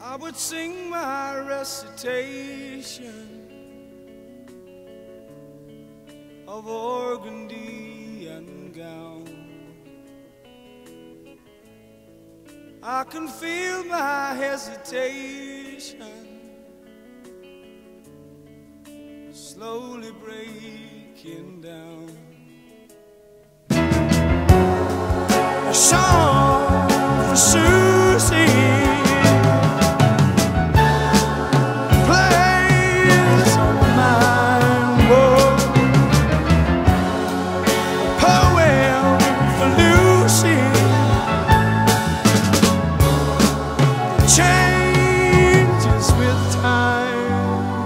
I would sing my recitation of organdy and gown. I can feel my hesitation slowly breaking down. A song for Suzie plays on my mind. Whoa. A poem for Lucy changes with time.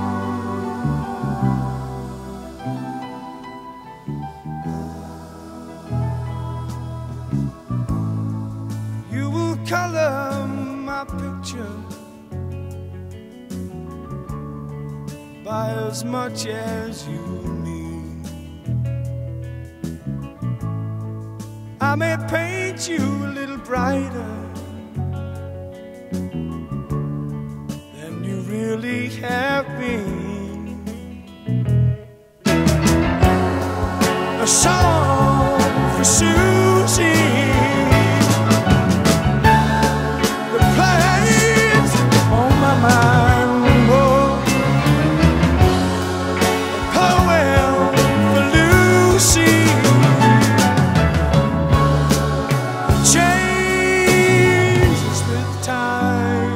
You will color my picture by as much as you need. I may paint you a little brighter than you really have been. A song for Suzie that plays on my mind. Whoa. A poem for Lucy changes with time.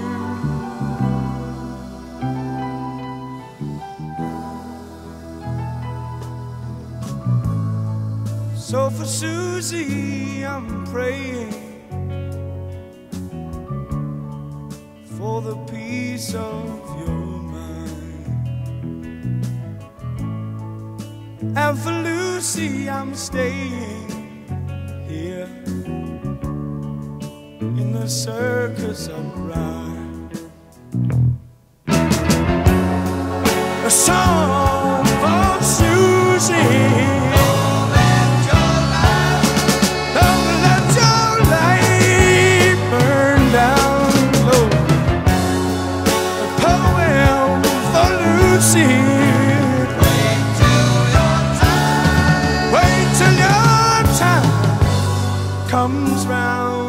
So for Suzie I'm praying for the peace of your mind. And for Lucy I'm staying here in the circus of rhyme. A song for Suzie. Wait till your time comes round.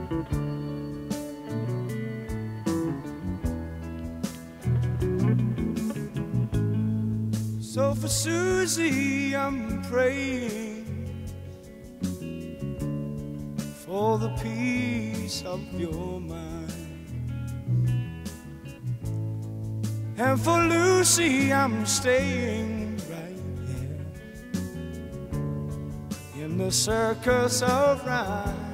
So for Suzie I'm praying for the peace of your mind, and for Lucy I'm staying right here in the circus of rhyme.